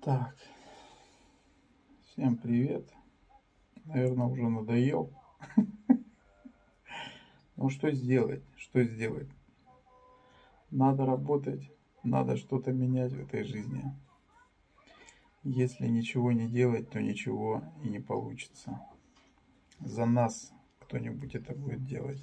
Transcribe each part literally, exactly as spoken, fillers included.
Так, всем привет. Наверное, уже надоел. Ну что сделать? Что сделать? Надо работать, надо что-то менять в этой жизни. Если ничего не делать, то ничего и не получится. За нас кто-нибудь это будет делать.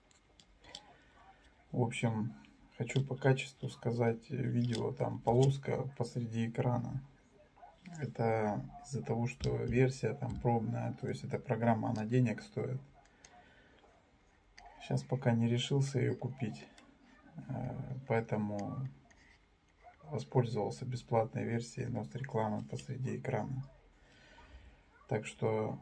В общем, хочу по качеству сказать, видео там полоска посреди экрана. Это из-за того, что версия там пробная, то есть эта программа, она денег стоит. Сейчас пока не решился ее купить, поэтому воспользовался бесплатной версией, но с рекламой посреди экрана. Так что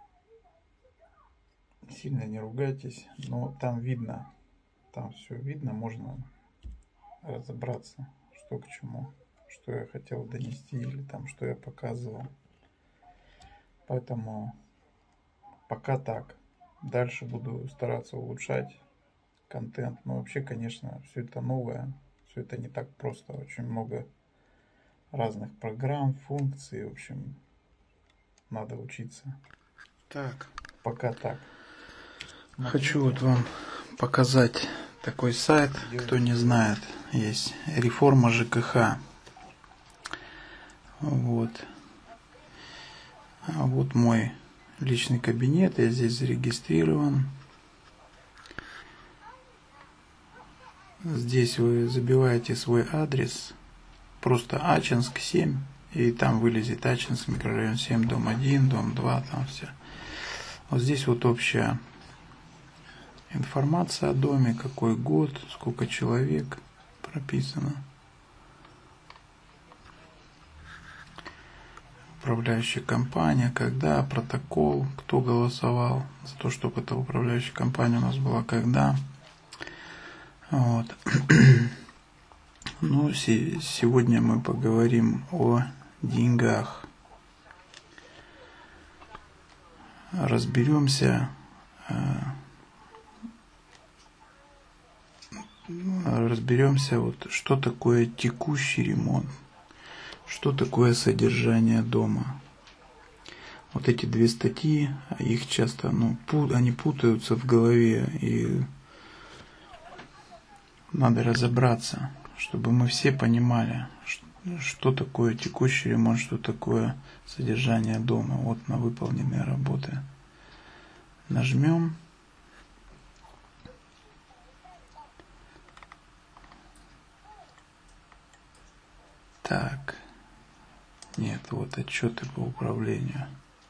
сильно не ругайтесь, но там видно, там все видно, можно разобраться, что к чему, что я хотел донести или там что я показывал. Поэтому пока так. Дальше буду стараться улучшать контент. Но вообще, конечно, все это новое, все это не так просто. Очень много разных программ, функций. В общем, надо учиться. Так, пока так. Хочу вот вам показать такой сайт, кто не знает, есть реформа ЖКХ. Вот. А вот мой личный кабинет, я здесь зарегистрирован. Здесь вы забиваете свой адрес, просто Ачинск семь, и там вылезет Ачинск, микрорайон семь, дом один, дом два, там все. Вот здесь вот общая информация о доме, какой год, сколько человек прописано. Управляющая компания, когда, протокол, кто голосовал за то, чтобы эта управляющая компания у нас была, когда. Вот. Ну, сегодня мы поговорим о деньгах. Разберемся, разберемся, вот, что такое текущий ремонт, что такое содержание дома. Вот эти две статьи, их часто, ну, пут, они путаются в голове, и надо разобраться, чтобы мы все понимали, что такое текущий ремонт, что такое содержание дома. Вот на выполненные работы. Нажмем. Так. Нет, вот отчеты по управлению.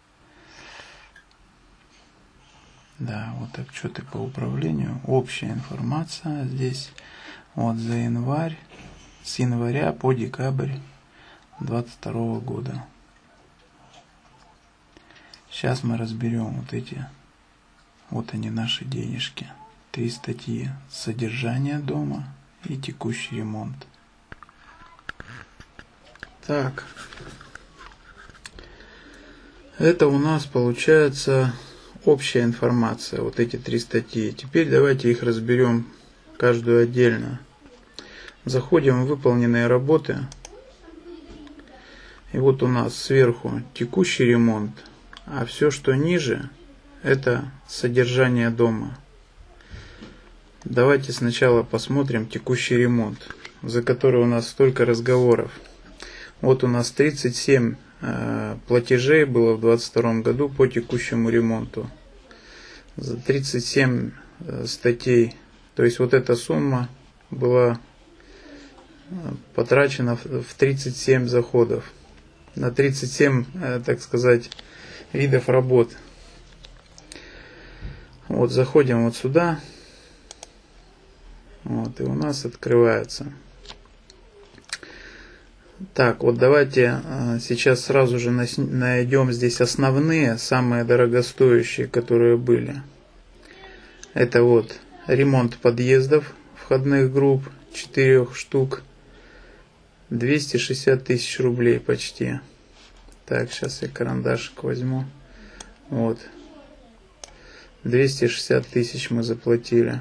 Да, вот отчеты по управлению. Общая информация здесь. Вот за январь, с января по декабрь двадцать второго года. Сейчас мы разберем вот эти, вот они наши денежки. Три статьи: содержание дома и текущий ремонт. Так, это у нас получается общая информация, вот эти три статьи. Теперь давайте их разберем каждую отдельно. Заходим в выполненные работы. И вот у нас сверху текущий ремонт, а все, что ниже, это содержание дома. Давайте сначала посмотрим текущий ремонт, за который у нас столько разговоров. Вот у нас тридцать семь э, платежей было в двадцать втором году по текущему ремонту. За тридцать семь э, статей. То есть вот эта сумма была потрачено в тридцать семь заходов, на тридцать семь, так сказать, видов работ. Вот заходим вот сюда, вот, и у нас открывается. Так, вот давайте сейчас сразу же найдем здесь основные, самые дорогостоящие, которые были. Это вот ремонт подъездов, входных групп, четырех штук, двести шестьдесят тысяч рублей почти. Так, сейчас я карандашик возьму. Вот. двести шестьдесят тысяч мы заплатили.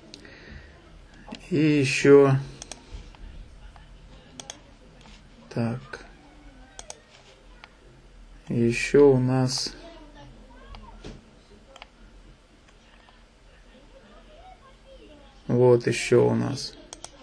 И еще... Так. еще у нас вот еще у нас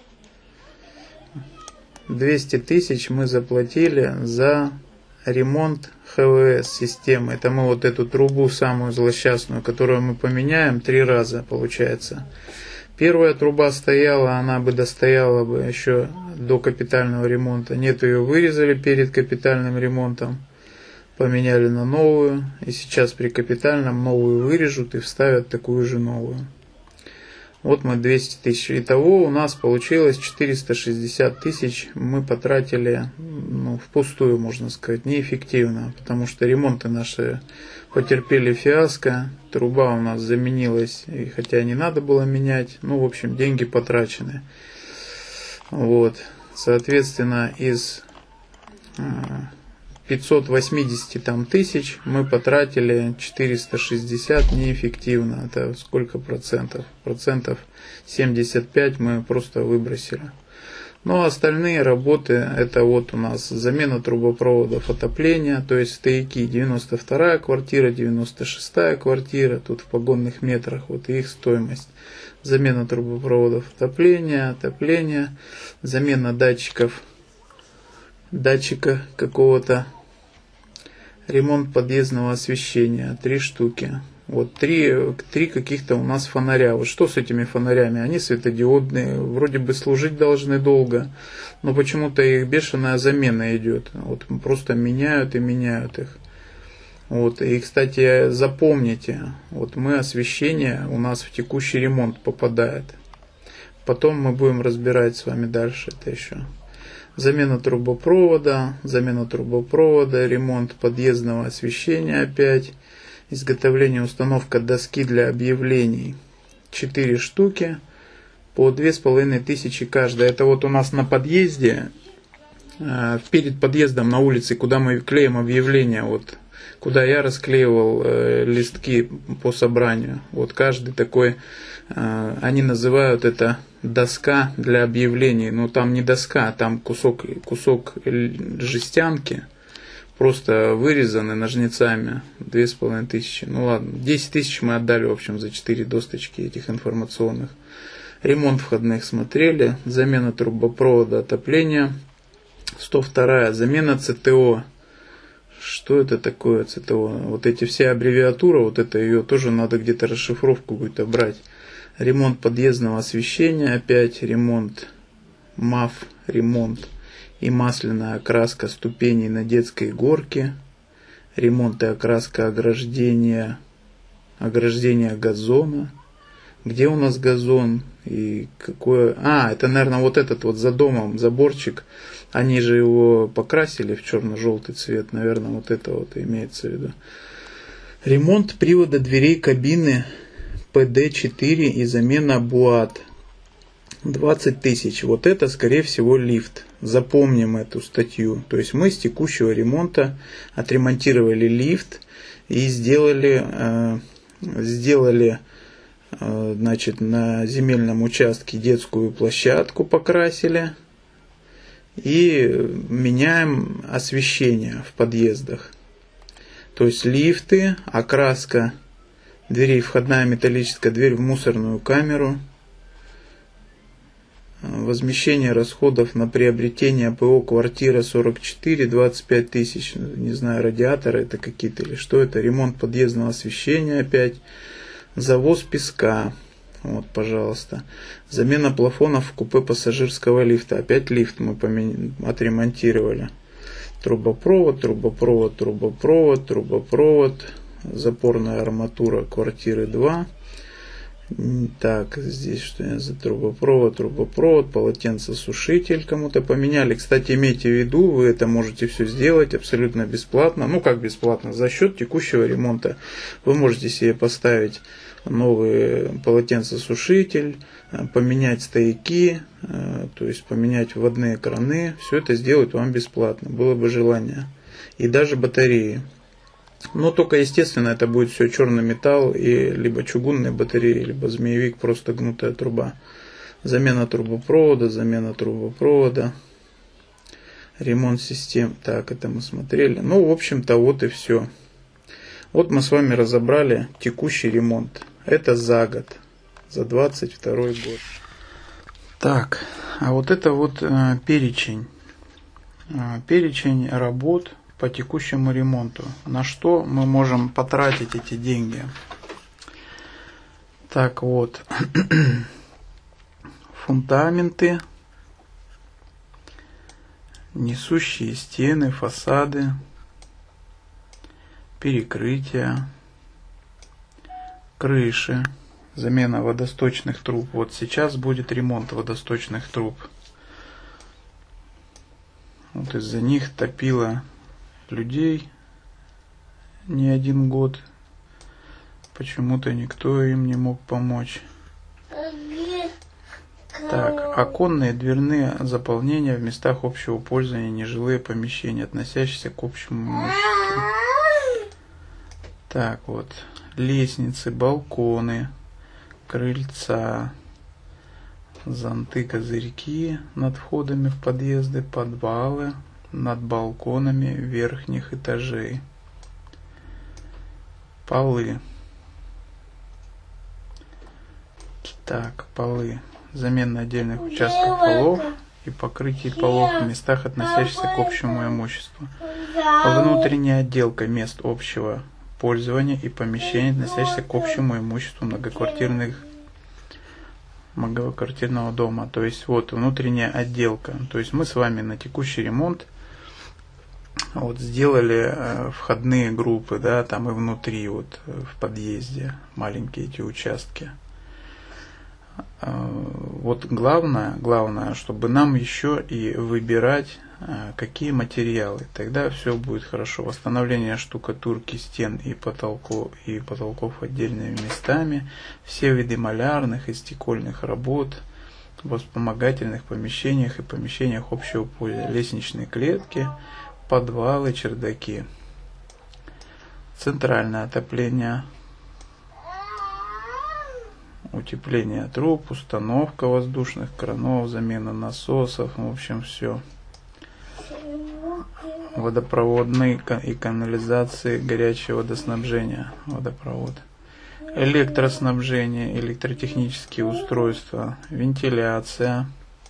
двести тысяч мы заплатили за ремонт ха вэ эс системы. Это мы вот эту трубу самую злосчастную, которую мы поменяем три раза, получается. Первая труба стояла, она бы достояла бы еще до капитального ремонта. Нет, ее вырезали перед капитальным ремонтом, поменяли на новую. И сейчас при капитальном новую вырежут и вставят такую же новую. Вот мы двести тысяч. Итого у нас получилось четыреста шестьдесят тысяч. Мы потратили, ну, впустую, можно сказать, неэффективно. Потому что ремонты наши потерпели фиаско. Труба у нас заменилась, и хотя не надо было менять. Ну, в общем, деньги потрачены. Вот. Соответственно, из пятьсот восемьдесят там тысяч мы потратили четыреста шестьдесят неэффективно. Это сколько процентов? Процентов семьдесят пять мы просто выбросили. Ну, а остальные работы, это вот у нас замена трубопроводов отопления, то есть стояки девяносто вторая квартира, девяносто шестая квартира, тут в погонных метрах, вот их стоимость. Замена трубопроводов отопления, отопление, замена датчиков, датчика какого-то, ремонт подъездного освещения, три штуки. Вот три, три каких-то у нас фонаря. Вот что с этими фонарями? Они светодиодные, вроде бы служить должны долго, но почему-то их бешеная замена идет. Вот просто меняют и меняют их. Вот. И, кстати, запомните, вот мы освещение у нас в текущий ремонт попадает. Потом мы будем разбирать с вами дальше это еще. Замена трубопровода, замена трубопровода, ремонт подъездного освещения опять, изготовление, установка доски для объявлений. четыре штуки по две с половиной тысячи каждая. Это вот у нас на подъезде, перед подъездом на улице, куда мы клеим объявления, вот куда я расклеивал э, листки по собранию. Вот каждый такой, э, они называют это доска для объявлений. Но там не доска, там кусок, кусок жестянки, просто вырезаны ножницами. Две с половиной тысячи. Ну ладно, десять тысяч мы отдали, в общем, за четыре досточки этих информационных. Ремонт входных смотрели, замена трубопровода отопления. сто вторая, замена цэ тэ о. Что это такое цэ тэ о? Вот эти все аббревиатуры, вот это ее тоже надо где-то расшифровку какую-то брать. Ремонт подъездного освещения, опять ремонт МАФ, ремонт и масляная окраска ступеней на детской горке, ремонт и окраска ограждения, ограждения газона. Где у нас газон и какое... А, это, наверное, вот этот вот за домом заборчик. Они же его покрасили в черно-желтый цвет. Наверное, вот это вот имеется в виду. Ремонт привода дверей кабины пэ дэ четыре и замена буат. двадцать тысяч. Вот это, скорее всего, лифт. Запомним эту статью. То есть мы с текущего ремонта отремонтировали лифт и сделали... Э, сделали... Значит, на земельном участке детскую площадку покрасили и меняем освещение в подъездах. То есть лифты, окраска дверей, входная металлическая дверь в мусорную камеру, возмещение расходов на приобретение пэ о квартира сорок четыре, двадцать пять тысяч, не знаю, радиаторы это какие-то или что это, ремонт подъездного освещения опять. Завоз песка, вот, пожалуйста. Замена плафонов в купе пассажирского лифта. Опять лифт мы помен... отремонтировали. Трубопровод, трубопровод, трубопровод, трубопровод. Запорная арматура квартиры два. Так, здесь что за трубопровод, трубопровод, полотенцесушитель кому-то поменяли. Кстати, имейте в виду, вы это можете все сделать абсолютно бесплатно. Ну, как бесплатно? За счет текущего ремонта. Вы можете себе поставить новый полотенцесушитель, поменять стояки, то есть поменять вводные краны. Все это сделать вам бесплатно, было бы желание. И даже батареи. Но только, естественно, это будет все черный металл и либо чугунные батареи, либо змеевик, просто гнутая труба. Замена трубопровода, замена трубопровода. Ремонт систем. Так, это мы смотрели. Ну, в общем-то, вот и все. Вот мы с вами разобрали текущий ремонт. Это за год. За двадцать второй год. Так, а вот это вот э, перечень. Э, перечень работ по текущему ремонту. На что мы можем потратить эти деньги. Так вот. Фундаменты. Несущие стены, фасады. Перекрытия. Крыши. Замена водосточных труб. Вот сейчас будет ремонт водосточных труб. Вот из-за них топило людей не один год. Почему-то никто им не мог помочь. Так, оконные, дверные заполнения в местах общего пользования, нежилые помещения, относящиеся к общему имуществу. Так вот, лестницы, балконы, крыльца, зонты, козырьки над входами в подъезды, подвалы, над балконами верхних этажей, полы. Так, полы. Замена отдельных участков полов и покрытие полов в местах, относящихся к общему имуществу. Внутренняя отделка мест общего пользования и помещений, относящихся к общему имуществу многоквартирных многоквартирного дома. То есть вот внутренняя отделка. То есть мы с вами на текущий ремонт вот сделали э, входные группы, да, там и внутри вот в подъезде маленькие эти участки. Вот главное, главное, чтобы нам еще и выбирать, какие материалы. Тогда все будет хорошо. Восстановление штукатурки стен и потолков, и потолков отдельными местами. Все виды малярных и стекольных работ в вспомогательных помещениях и помещениях общего пользования. Лестничные клетки, подвалы, чердаки. Центральное отопление. Утепление труб, установка воздушных кранов, замена насосов, в общем, все. Водопроводные и канализации, горячее водоснабжение, водопровод. Электроснабжение, электротехнические устройства, вентиляция.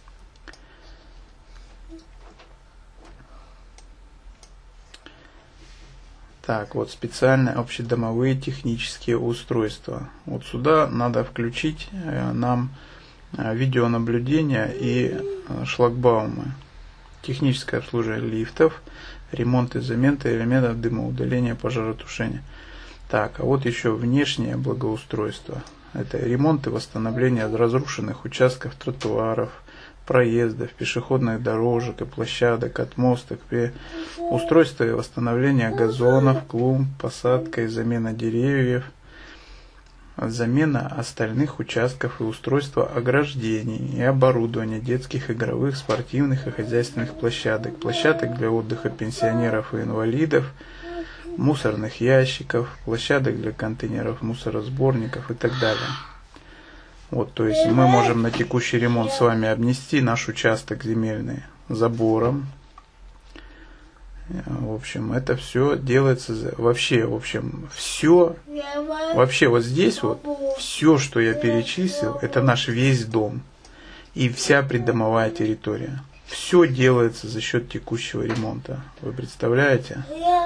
Так, вот специальные общедомовые технические устройства. Вот сюда надо включить нам видеонаблюдение и шлагбаумы. Техническое обслуживание лифтов, ремонт и замена элементов дымоудаления, пожаротушения. Так, а вот еще внешнее благоустройство. Это ремонт и восстановление разрушенных участков тротуаров, проездов, пешеходных дорожек и площадок, отмосток, устройство и восстановление газонов, клумб, посадка и замена деревьев, замена остальных участков и устройство ограждений и оборудования детских, игровых, спортивных и хозяйственных площадок, площадок для отдыха пенсионеров и инвалидов, мусорных ящиков, площадок для контейнеров, мусоросборников и так далее. Вот, то есть мы можем на текущий ремонт с вами обнести наш участок земельный забором. В общем, это все делается вообще, в общем, все, вообще вот здесь вот, все, что я перечислил, это наш весь дом и вся придомовая территория. Все делается за счет текущего ремонта. Вы представляете?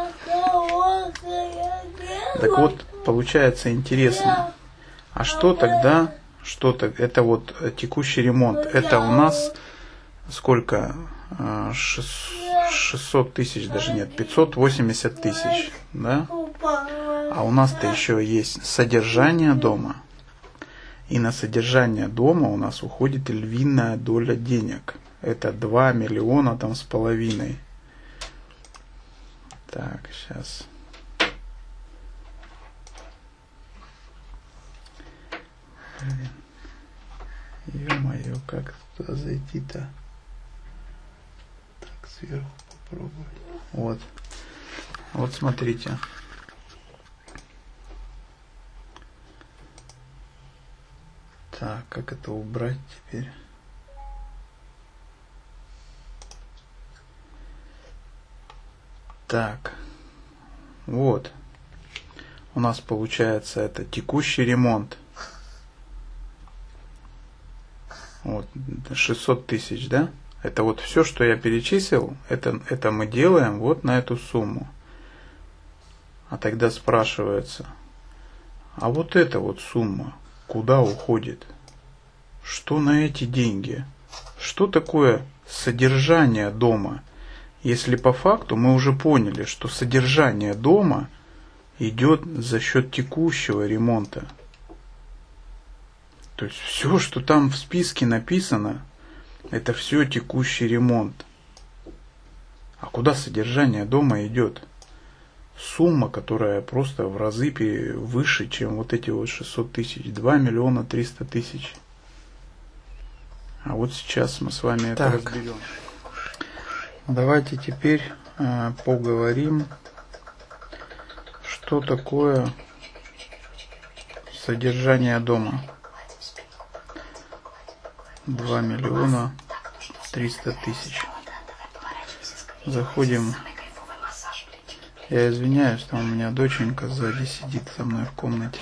Так вот, получается интересно. А что тогда... Что-то, это вот текущий ремонт, это у нас сколько, шестьсот тысяч, даже нет, пятьсот восемьдесят тысяч, да? А у нас-то еще есть содержание дома, и на содержание дома у нас уходит львиная доля денег, это два миллиона там с половиной. Так, сейчас... Ё-моё, как туда зайти-то? Так, сверху попробовать. Вот. Вот смотрите. Так, как это убрать теперь? Так, вот. У нас получается это текущий ремонт. Вот, шестьсот тысяч, да? Это вот все, что я перечислил, это, это мы делаем вот на эту сумму. А тогда спрашивается, а вот эта вот сумма куда уходит? Что на эти деньги? Что такое содержание дома? Если по факту мы уже поняли, что содержание дома идет за счет текущего ремонта. То есть все, что там в списке написано, это все текущий ремонт. А куда содержание дома идет? Сумма, которая просто в разы выше, чем вот эти вот шестьсот тысяч, два миллиона триста тысяч. А вот сейчас мы с вами это так разберем. Давайте теперь э, поговорим, что такое содержание дома. два миллиона триста тысяч. Заходим. Я извиняюсь, там у меня доченька сзади сидит со мной в комнате.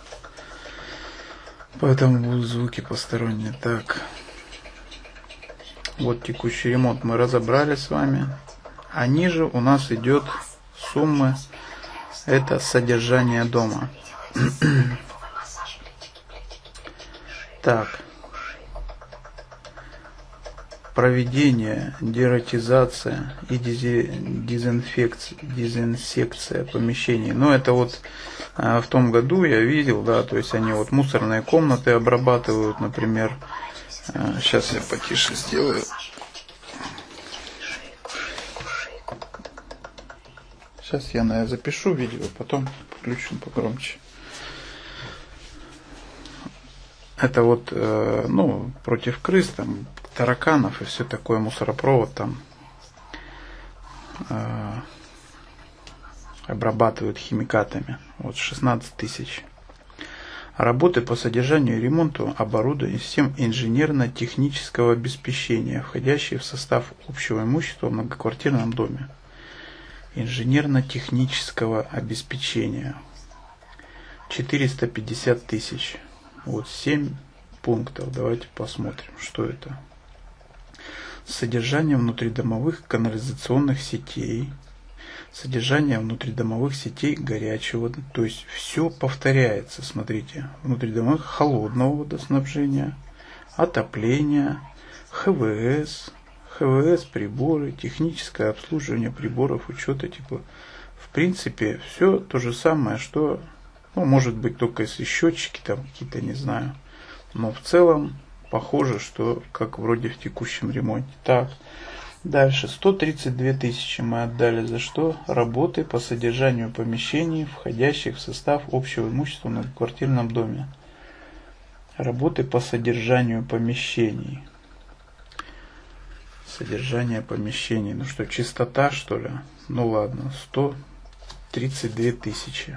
Поэтому будут звуки посторонние. Так. Вот текущий ремонт мы разобрали с вами. А ниже у нас идет суммы. Это содержание дома. Так. Проведение, дератизация и дезинфекция, дезинсекция помещений. Но это вот в том году я видел, да, то есть они вот мусорные комнаты обрабатывают, например. Сейчас я потише сделаю. Сейчас я, наверное, запишу видео, потом включу погромче. Это вот, э, ну, против крыс, там, тараканов и все такое, мусоропровод там э, обрабатывают химикатами. Вот шестнадцать тысяч. Работы по содержанию и ремонту оборудования систем инженерно-технического обеспечения, входящие в состав общего имущества в многоквартирном доме. Инженерно-технического обеспечения. четыреста пятьдесят тысяч. Вот семь пунктов. Давайте посмотрим, что это. Содержание внутридомовых канализационных сетей. Содержание внутридомовых сетей горячего. То есть все повторяется. Смотрите. Внутридомовых холодного водоснабжения. Отопление. ХВС. ХВС приборы. Техническое обслуживание приборов учета. Типа. В принципе, все то же самое, что... Ну, может быть, только если счетчики там какие-то, не знаю. Но в целом похоже, что как вроде в текущем ремонте. Так, дальше. сто тридцать две тысячи мы отдали за что? Работы по содержанию помещений, входящих в состав общего имущества в многоквартирном доме. Работы по содержанию помещений. Содержание помещений. Ну что, чистота, что ли? Ну ладно, сто тридцать две тысячи.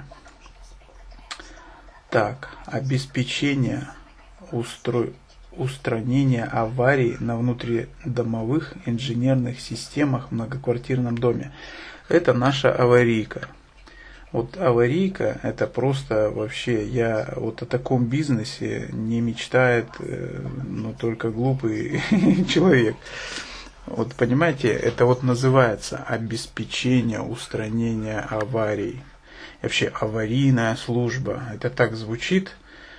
Так, обеспечение устро... устранения аварий на внутридомовых инженерных системах в многоквартирном доме. Это наша аварийка. Вот аварийка, это просто вообще, я вот о таком бизнесе не мечтает, но только глупый человек. Вот понимаете, это вот называется обеспечение устранения аварий. Вообще аварийная служба. Это так звучит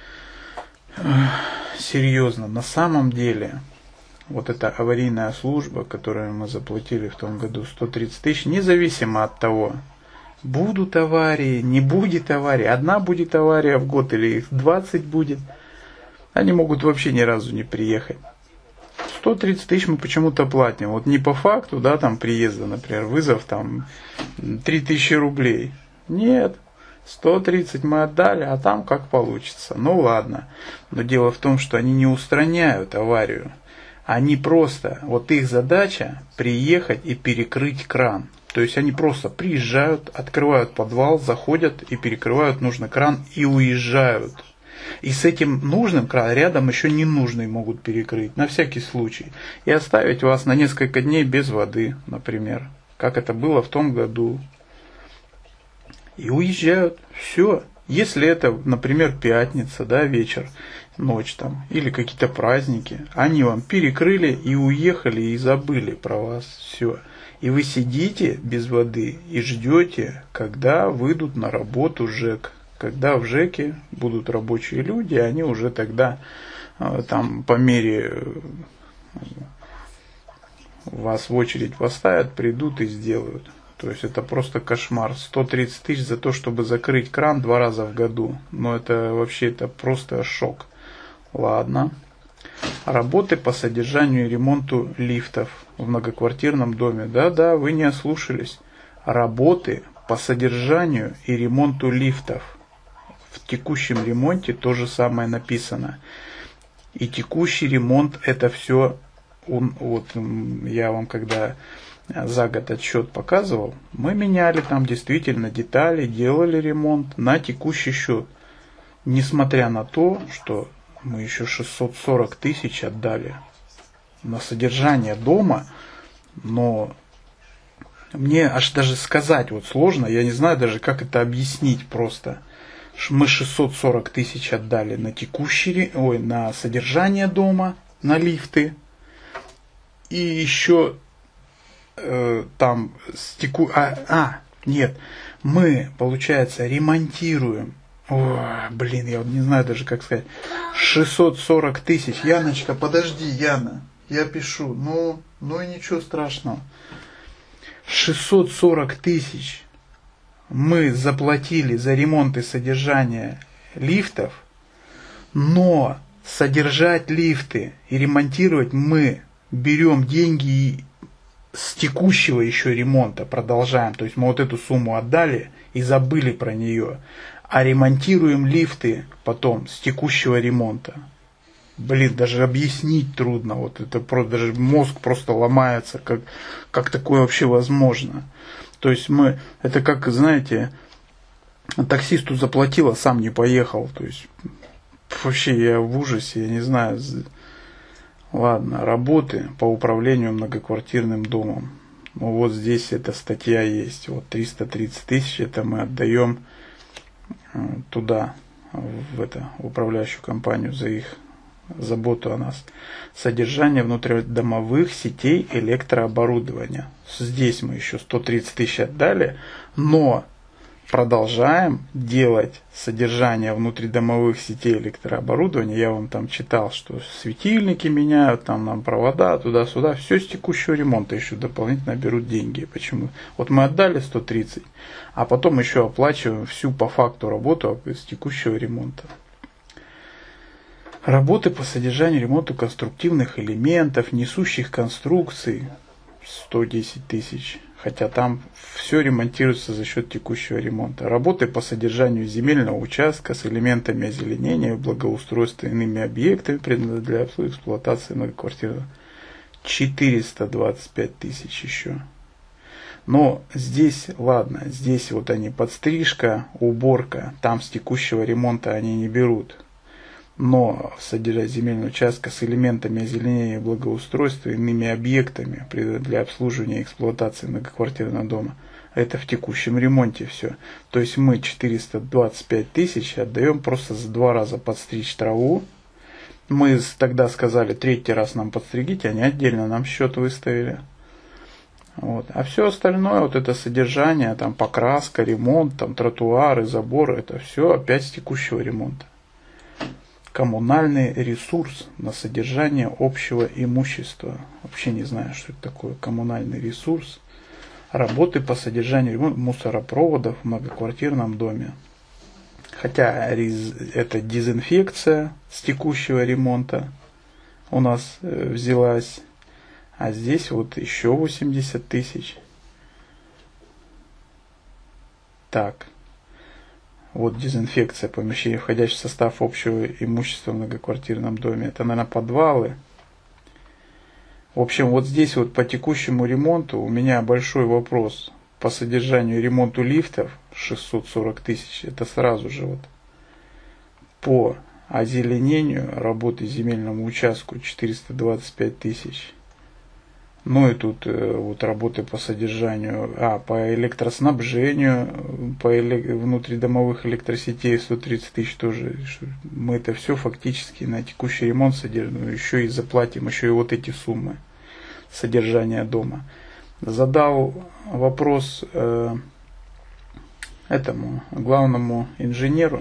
серьезно. На самом деле, вот эта аварийная служба, которую мы заплатили в том году сто тридцать тысяч, независимо от того, будут аварии, не будет аварии, одна будет авария в год или их двадцать будет, они могут вообще ни разу не приехать. сто тридцать тысяч мы почему-то платим. Вот не по факту, да, там приезда, например, вызов там три тысячи рублей. Нет, сто тридцать мы отдали, а там как получится. Ну ладно, но дело в том, что они не устраняют аварию. Они просто, вот их задача приехать и перекрыть кран. То есть они просто приезжают, открывают подвал, заходят и перекрывают нужный кран и уезжают. И с этим нужным краном рядом еще ненужный могут перекрыть, на всякий случай. И оставить вас на несколько дней без воды, например. как это было в том году. И уезжают. Все. Если это, например, пятница, да, вечер, ночь там, или какие-то праздники, они вам перекрыли и уехали, и забыли про вас. Все. И вы сидите без воды и ждете, когда выйдут на работу ЖЭК. Когда в ЖЭКе будут рабочие люди, они уже тогда там по мере вас в очередь поставят, придут и сделают. То есть это просто кошмар. сто тридцать тысяч за то, чтобы закрыть кран два раза в году. Но это вообще это просто шок. Ладно. Работы по содержанию и ремонту лифтов в многоквартирном доме. Да-да, вы не ослушались. Работы по содержанию и ремонту лифтов. В текущем ремонте то же самое написано. И текущий ремонт это все, вот я вам когда за год отчет показывал, мы меняли там действительно детали, делали ремонт на текущий счет. Несмотря на то, что мы еще шестьсот сорок тысяч отдали на содержание дома, но мне аж даже сказать вот сложно, я не знаю даже как это объяснить просто. Мы шестьсот сорок тысяч отдали на текущий, ой, на содержание дома, на лифты. И еще э, там стеку... А, а, нет, мы, получается, ремонтируем. О, блин, я вот не знаю даже как сказать. шестьсот сорок тысяч. Яночка, подожди, Яна. Я пишу. Ну, ну и ничего страшного. шестьсот сорок тысяч. Мы заплатили за ремонт и содержание лифтов, но содержать лифты и ремонтировать мы берем деньги с текущего еще ремонта, продолжаем. То есть мы вот эту сумму отдали и забыли про нее, а ремонтируем лифты потом с текущего ремонта. Блин, даже объяснить трудно. Вот это просто, даже мозг просто ломается, как, как такое вообще возможно. То есть мы, это как, знаете, таксисту заплатил, а сам не поехал. То есть вообще я в ужасе, я не знаю. Ладно, работы по управлению многоквартирным домом. Ну вот здесь эта статья есть. Вот триста тридцать тысяч, это мы отдаем туда, в это, в управляющую компанию за их заботу о нас. Содержание внутридомовых сетей электрооборудования. Здесь мы еще сто тридцать тысяч отдали, но продолжаем делать содержание внутридомовых сетей электрооборудования. Я вам там читал, что светильники меняют, там нам провода туда-сюда. Все с текущего ремонта еще дополнительно берут деньги. Почему? Вот мы отдали сто тридцать, а потом еще оплачиваем всю по факту работу с текущего ремонта. Работы по содержанию и ремонту конструктивных элементов, несущих конструкций сто десять тысяч. Хотя там все ремонтируется за счет текущего ремонта. Работы по содержанию земельного участка с элементами озеленения, благоустройства и иными объектами, предназначенными для обслуживания эксплуатации многоквартирных. четыреста двадцать пять тысяч еще. Но здесь, ладно, здесь вот они подстрижка, уборка, там с текущего ремонта они не берут. Но содержать земельный участок с элементами озеленения, благоустройства и иными объектами для обслуживания и эксплуатации многоквартирного дома, это в текущем ремонте все. То есть мы четыреста двадцать пять тысяч отдаем просто за два раза подстричь траву. Мы тогда сказали, третий раз нам подстригите, они отдельно нам счет выставили. Вот. А все остальное, вот это содержание, там покраска, ремонт, там тротуары, заборы, это все опять с текущего ремонта. Коммунальный ресурс на содержание общего имущества. Вообще не знаю, что это такое коммунальный ресурс. Работы по содержанию мусоропроводов в многоквартирном доме. Хотя это дезинфекция с текущего ремонта у нас взялась. А здесь вот еще восемьдесят тысяч. Так. Вот дезинфекция помещений, входящих в состав общего имущества в многоквартирном доме. Это, наверное, подвалы. В общем, вот здесь вот по текущему ремонту у меня большой вопрос. По содержанию и ремонту лифтов шестьсот сорок тысяч. Это сразу же вот. По озеленению работы земельному участку четыреста двадцать пять тысяч. Ну и тут вот работы по содержанию, а, по электроснабжению, по эле- внутридомовых электросетей сто тридцать тысяч тоже. Мы это все фактически на текущий ремонт содержим, еще и заплатим, еще и вот эти суммы содержания дома. Задал вопрос э, этому главному инженеру,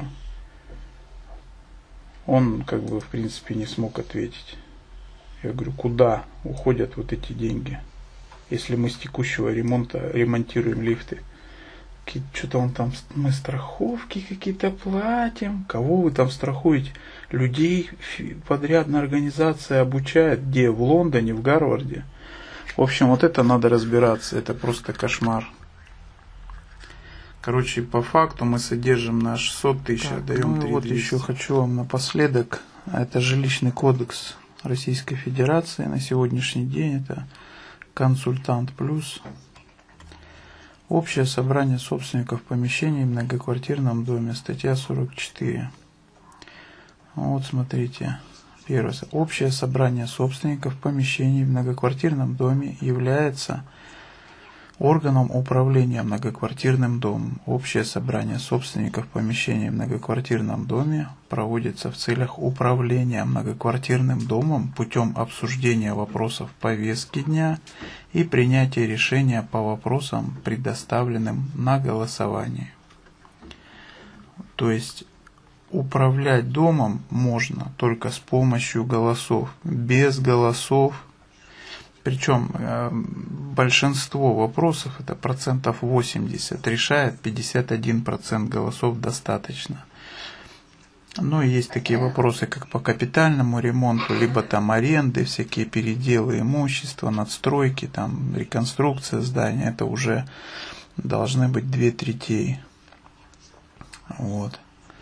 он как бы в принципе не смог ответить. Я говорю, куда уходят вот эти деньги, если мы с текущего ремонта ремонтируем лифты? Что-то он там, мы страховки какие-то платим. Кого вы там страхуете? Людей подрядная организация обучает. Где? В Лондоне, в Гарварде. В общем, вот это надо разбираться. Это просто кошмар. Короче, по факту мы содержим на шестьсот тысяч, отдаем три тысячи. Вот еще хочу вам напоследок. Это жилищный кодекс Российской Федерации на сегодняшний день. Это консультант плюс. Общее собрание собственников помещений в многоквартирном доме. Статья сорок четыре. Вот смотрите. Первое. Общее собрание собственников помещений в многоквартирном доме является органом управления многоквартирным домом. Общее собрание собственников помещений в многоквартирном доме проводится в целях управления многоквартирным домом путем обсуждения вопросов повестки дня и принятия решения по вопросам, предоставленным на голосование. То есть управлять домом можно только с помощью голосов. Без голосов. Причем э, большинство вопросов, это процентов восемьдесят, решает пятьдесят один процент голосов достаточно. Но есть такие вопросы, как по капитальному ремонту, либо там аренды, всякие переделы имущества, надстройки, там реконструкция здания, это уже должны быть две трети. Вот.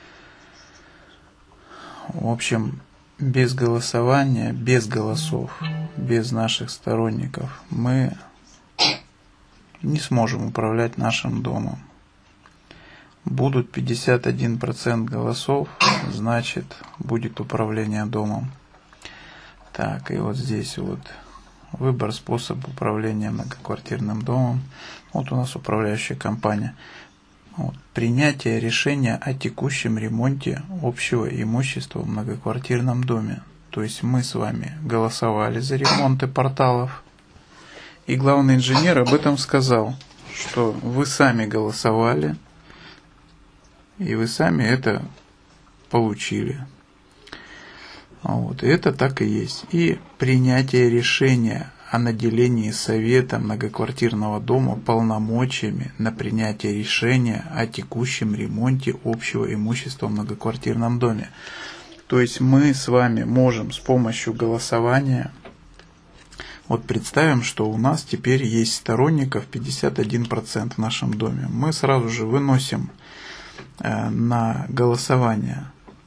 В общем, без голосования, без голосов, без наших сторонников мы не сможем управлять нашим домом. Будут пятьдесят один процент голосов, значит будет управление домом. Так, и вот здесь вот выбор способа управления многоквартирным домом. Вот у нас управляющая компания. Вот. Принятие решения о текущем ремонте общего имущества в многоквартирном доме. То есть мы с вами голосовали за ремонты порталов. И главный инженер об этом сказал, что вы сами голосовали, и вы сами это получили. Вот. И это так и есть. И принятие решения о наделении Совета многоквартирного дома полномочиями на принятие решения о текущем ремонте общего имущества в многоквартирном доме. То есть мы с вами можем с помощью голосования, вот представим, что у нас теперь есть сторонников пятьдесят один процент в нашем доме. Мы сразу же выносим э, на голосование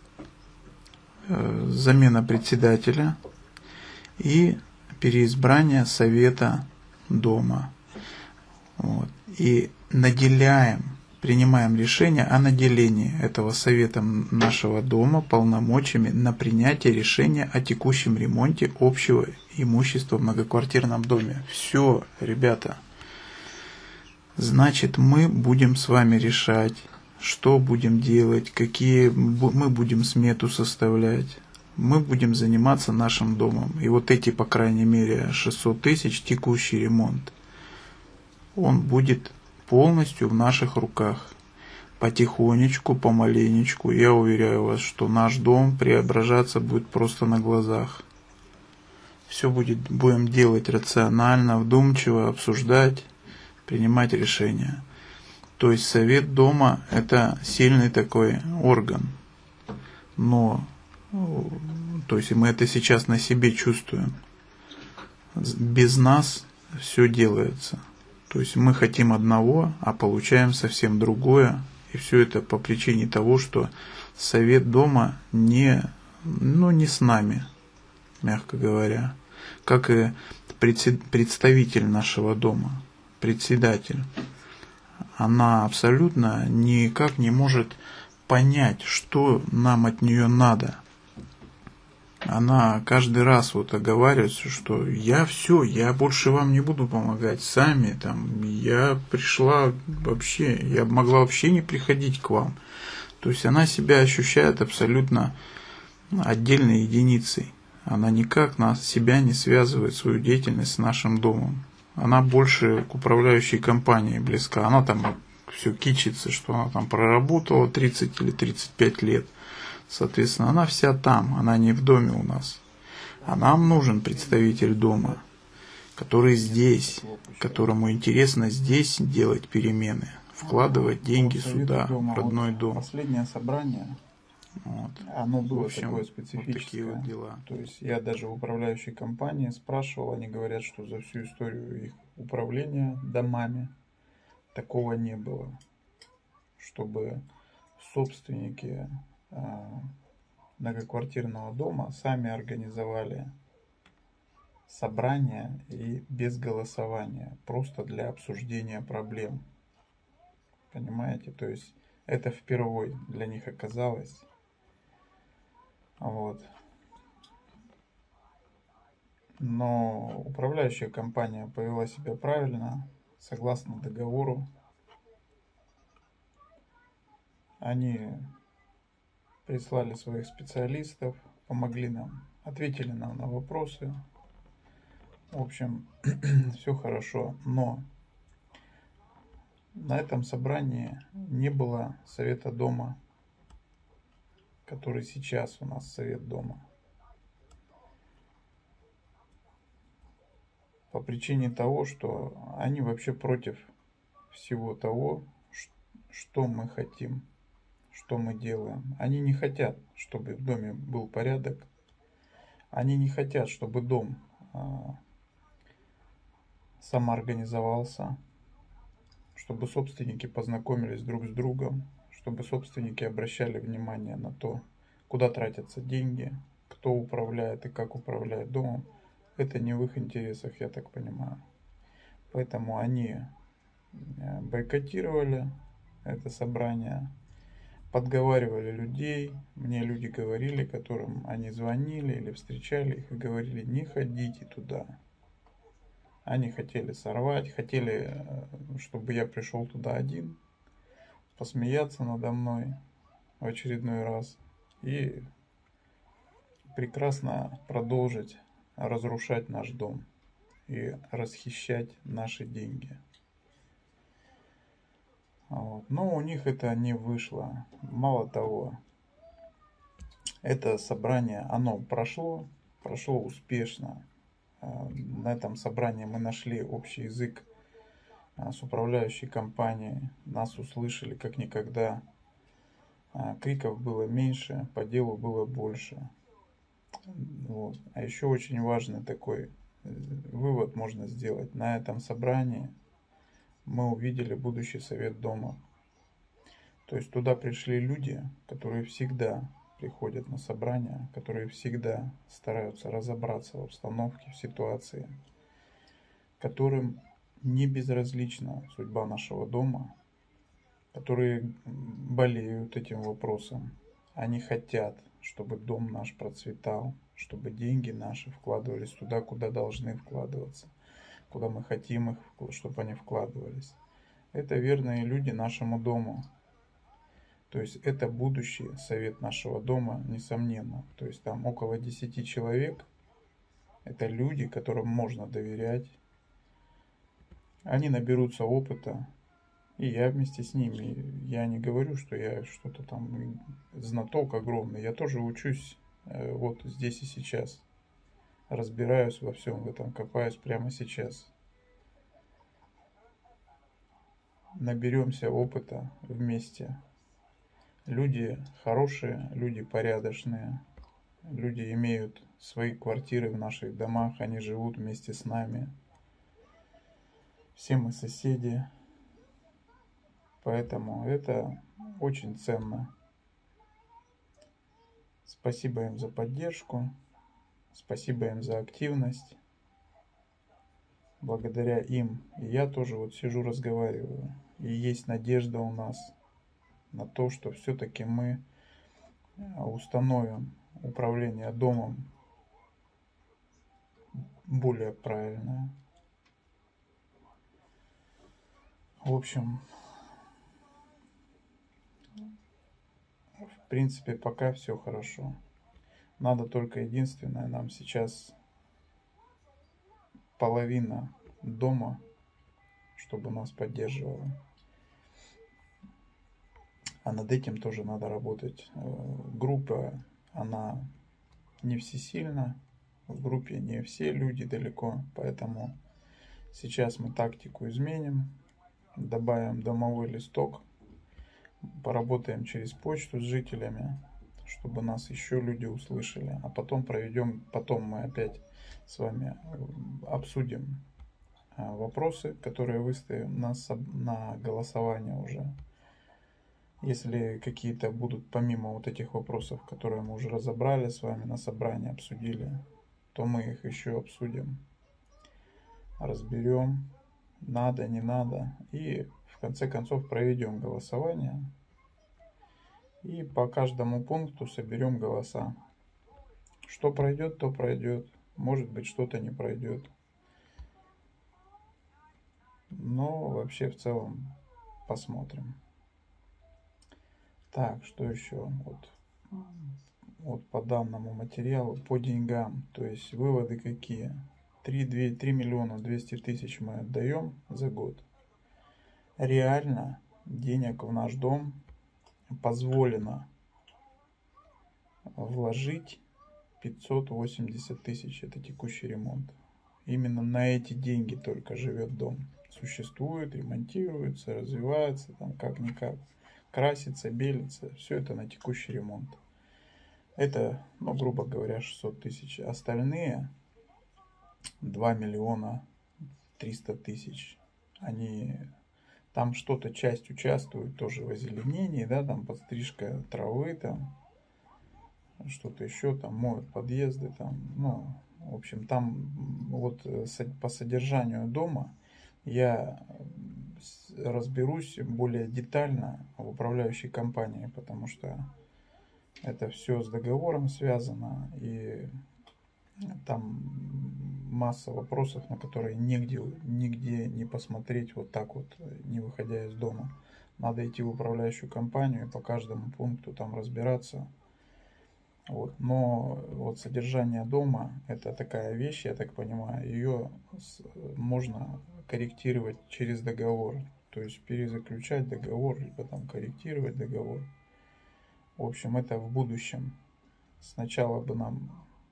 э, замена председателя и переизбрание совета дома. Вот. И наделяем, принимаем решение о наделении этого совета нашего дома полномочиями на принятие решения о текущем ремонте общего имущества в многоквартирном доме. Все, ребята. Значит, мы будем с вами решать, что будем делать, какие мы будем смету составлять. Мы будем заниматься нашим домом. И вот эти, по крайней мере, шестьсот тысяч, текущий ремонт, он будет полностью в наших руках. Потихонечку, помаленечку, я уверяю вас, что наш дом преображаться будет просто на глазах. Все будет, будем делать рационально, вдумчиво, обсуждать, принимать решения. То есть совет дома – это сильный такой орган. Но то есть мы это сейчас на себе чувствуем. Без нас все делается. То есть мы хотим одного, а получаем совсем другое. И все это по причине того, что совет дома не, ну, не с нами, мягко говоря. Как и представитель нашего дома, председатель. Она абсолютно никак не может понять, что нам от нее надо. она каждый раз вот оговаривается, что я все, я больше вам не буду помогать, сами там, я пришла вообще, я могла вообще не приходить к вам. То есть она себя ощущает абсолютно отдельной единицей. Она никак на себя не связывает свою деятельность с нашим домом. Она больше к управляющей компании близка. Она там все кичится, что она там проработала тридцать или тридцать пять лет. Соответственно, она вся там, она не в доме у нас. А нам нужен представитель дома, который здесь, которому интересно здесь делать перемены, вкладывать деньги сюда, в родной вот дом. Последнее собрание, Вот. оно было В общем, такое вот специфическое. такие вот дела. То есть я даже в управляющей компании спрашивал, они говорят, что за всю историю их управления домами такого не было, чтобы собственники многоквартирного дома сами организовали собрание и без голосования, просто для обсуждения проблем. Понимаете? То есть это впервые для них оказалось. Вот. Но управляющая компания повела себя правильно, согласно договору. Они прислали своих специалистов, помогли нам, ответили нам на вопросы. В общем, все хорошо, но на этом собрании не было совета дома, который сейчас у нас совет дома. По причине того, что они вообще против всего того, что мы хотим, что мы делаем. Они не хотят, чтобы в доме был порядок. Они не хотят, чтобы дом а, самоорганизовался, чтобы собственники познакомились друг с другом, чтобы собственники обращали внимание на то, куда тратятся деньги, кто управляет и как управляет домом. Это не в их интересах, я так понимаю. Поэтому они бойкотировали это собрание, подговаривали людей. Мне люди говорили, которым они звонили или встречали их и говорили: не ходите туда. Они хотели сорвать, хотели, чтобы я пришел туда один, посмеяться надо мной в очередной раз и прекрасно продолжить разрушать наш дом и расхищать наши деньги. Вот. Но у них это не вышло. Мало того, это собрание, оно прошло, прошло успешно. На этом собрании мы нашли общий язык с управляющей компанией. Нас услышали как никогда. Криков было меньше, по делу было больше. Вот. А еще очень важный такой вывод можно сделать. На этом собрании мы увидели будущий совет дома. То есть туда пришли люди, которые всегда приходят на собрания, которые всегда стараются разобраться в обстановке, в ситуации, которым не безразлична судьба нашего дома, которые болеют этим вопросом. Они хотят, чтобы дом наш процветал, чтобы деньги наши вкладывались туда, куда должны вкладываться, куда мы хотим их, чтобы они вкладывались. Это верные люди нашему дому. То есть это будущий совет нашего дома, несомненно. То есть там около десяти человек. Это люди, которым можно доверять. Они наберутся опыта. И я вместе с ними. Я не говорю, что я что-то там знаток огромный. Я тоже учусь вот здесь и сейчас. Разбираюсь во всем в этом, копаюсь прямо сейчас. Наберемся опыта вместе. Люди хорошие, люди порядочные, люди имеют свои квартиры в наших домах, они живут вместе с нами. Все мы соседи, поэтому это очень ценно. Спасибо им за поддержку, спасибо им за активность. Благодаря им и я тоже вот сижу, разговариваю. И есть надежда у нас на то, что все-таки мы установим управление домом более правильная. В общем, в принципе, пока все хорошо. Надо только единственное, нам сейчас половина дома, чтобы нас поддерживала. А над этим тоже надо работать. Группа, она не всесильна. В группе не все люди далеко, поэтому сейчас мы тактику изменим. Добавим домовой листок. Поработаем через почту с жителями, чтобы нас еще люди услышали. А потом проведем, потом мы опять с вами обсудим вопросы, которые выставим на, на голосование уже. Если какие-то будут помимо вот этих вопросов, которые мы уже разобрали с вами на собрании, обсудили, то мы их еще обсудим, разберем, надо, не надо. И в конце концов проведем голосование. И по каждому пункту соберем голоса. Что пройдет, то пройдет. Может быть, что-то не пройдет. Но вообще в целом посмотрим. Так, что еще? Вот, вот по данному материалу, по деньгам. То есть выводы какие? три миллиона двести тысяч мы отдаем за год. Реально денег в наш дом позволено вложить пятьсот восемьдесят тысяч. Это текущий ремонт. Именно на эти деньги только живет дом. Существует, ремонтируется, развивается, там как-никак. Красится, белится. Все это на текущий ремонт. Это, ну, грубо говоря, шестьсот тысяч. Остальные два миллиона триста тысяч. Они там что-то, часть участвует тоже в озеленении, да, там подстрижка травы, там что-то еще, там моют подъезды, там, ну, в общем, там вот по содержанию дома я разберусь более детально в управляющей компании, потому что это все с договором связано, и там масса вопросов, на которые нигде, нигде не посмотреть вот так вот, не выходя из дома. Надо идти в управляющую компанию и по каждому пункту там разбираться. Вот. Но вот содержание дома — это такая вещь, я так понимаю, ее можно корректировать через договор. То есть перезаключать договор, либо там корректировать договор. В общем, это в будущем. Сначала бы нам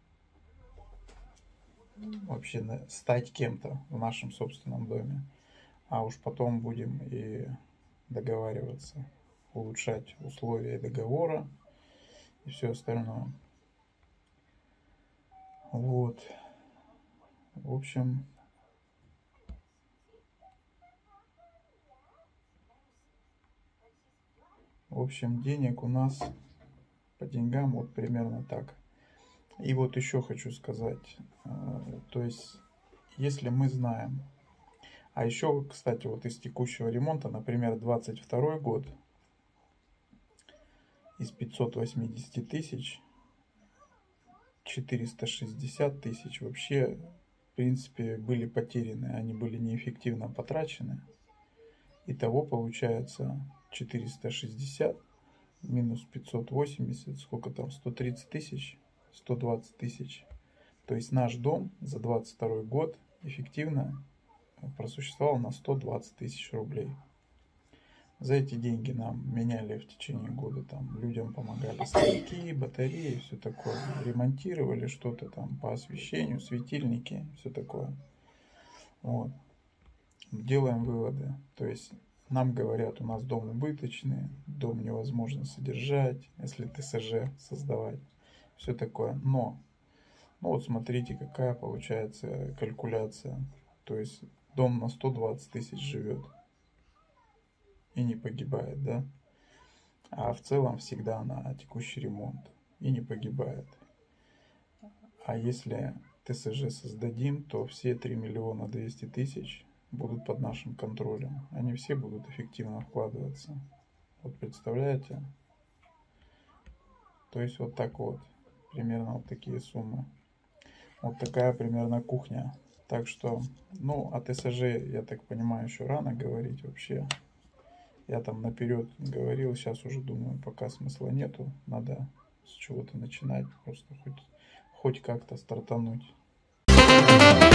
вообще стать кем-то в нашем собственном доме, а уж потом будем и договариваться, улучшать условия договора и все остальное. Вот. В общем, в общем, денег у нас по деньгам вот примерно так. И вот еще хочу сказать, то есть, если мы знаем, а еще, кстати, вот из текущего ремонта, например, двадцать второй год, из пятисот восьмидесяти тысяч, четыреста шестьдесят тысяч вообще, в принципе, были потеряны, они были неэффективно потрачены. Итого получается четыреста шестьдесят минус пятьсот восемьдесят, сколько там, сто тридцать тысяч, сто двадцать тысяч. То есть наш дом за двадцать второй год эффективно просуществовал на сто двадцать тысяч рублей. За эти деньги нам меняли в течение года, там людям помогали станки, батареи, все такое. Ремонтировали что-то там по освещению, светильники, все такое. Вот. Делаем выводы. То есть нам говорят, у нас дом убыточный, дом невозможно содержать, если ТСЖ создавать, все такое. Но, ну вот смотрите, какая получается калькуляция. То есть дом на сто двадцать тысяч живет и не погибает, да? А в целом всегда на текущий ремонт и не погибает. А если ТСЖ создадим, то все три миллиона двести тысяч будут под нашим контролем. Они все будут эффективно вкладываться. Вот представляете? То есть вот так вот. Примерно вот такие суммы. Вот такая примерно кухня. Так что, ну, о ТСЖ, я так понимаю, еще рано говорить вообще. Я там наперед говорил, сейчас уже думаю, пока смысла нету. Надо с чего-то начинать, просто хоть, хоть как-то стартануть.